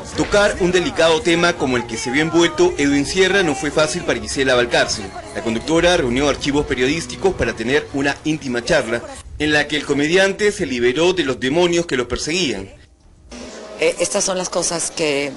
Tocar un delicado tema como el que se vio envuelto Edwin Sierra no fue fácil para Gisela Valcárcel. La conductora reunió archivos periodísticos para tener una íntima charla en la que el comediante se liberó de los demonios que lo perseguían. Estas son las cosas que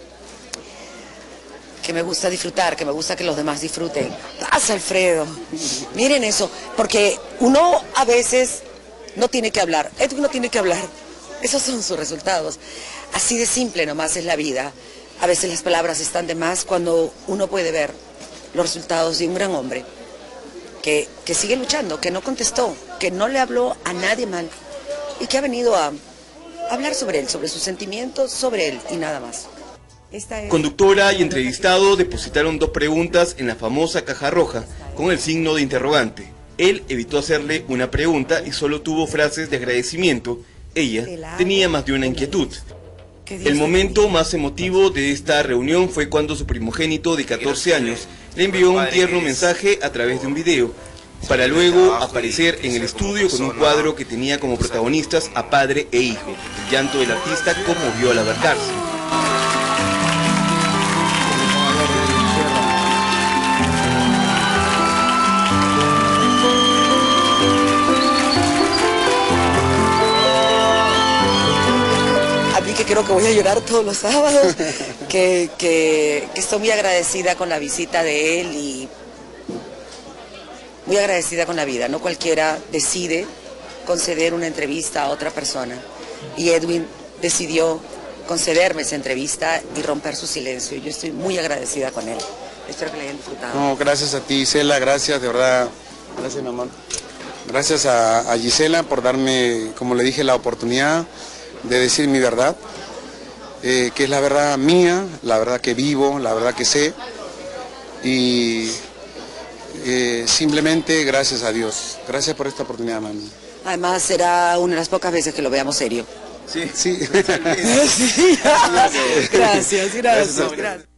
me gusta disfrutar, que me gusta que los demás disfruten. ¡Pasa, Alfredo! Miren eso, porque uno a veces no tiene que hablar, Edwin no tiene que hablar. Esos son sus resultados. Así de simple nomás es la vida. A veces las palabras están de más cuando uno puede ver los resultados de un gran hombre que sigue luchando, que no contestó, que no le habló a nadie mal y que ha venido a hablar sobre él, sobre sus sentimientos, sobre él y nada más. Conductora y entrevistado depositaron 2 preguntas en la famosa caja roja con el signo de interrogante. Él evitó hacerle una pregunta y solo tuvo frases de agradecimiento. Ella tenía más de una inquietud. El momento más emotivo de esta reunión fue cuando su primogénito de 14 años le envió un tierno mensaje a través de un video, para luego aparecer en el estudio con un cuadro que tenía como protagonistas a padre e hijo. El llanto del artista conmovió a la Valcárcel. Que creo que voy a llorar todos los sábados, que estoy muy agradecida con la visita de él y muy agradecida con la vida. No cualquiera decide conceder una entrevista a otra persona y Edwin decidió concederme esa entrevista y romper su silencio. Yo estoy muy agradecida con él. Espero que le hayan disfrutado. No, gracias a ti, Gisela, gracias, de verdad. Gracias, mi amor. Gracias a Gisela por darme, como le dije, la oportunidad de decir mi verdad, que es la verdad mía, la verdad que vivo, la verdad que sé, y simplemente gracias a Dios. Gracias por esta oportunidad, mami. Además será una de las pocas veces que lo veamos serio. Sí. Sí. Sí. Gracias.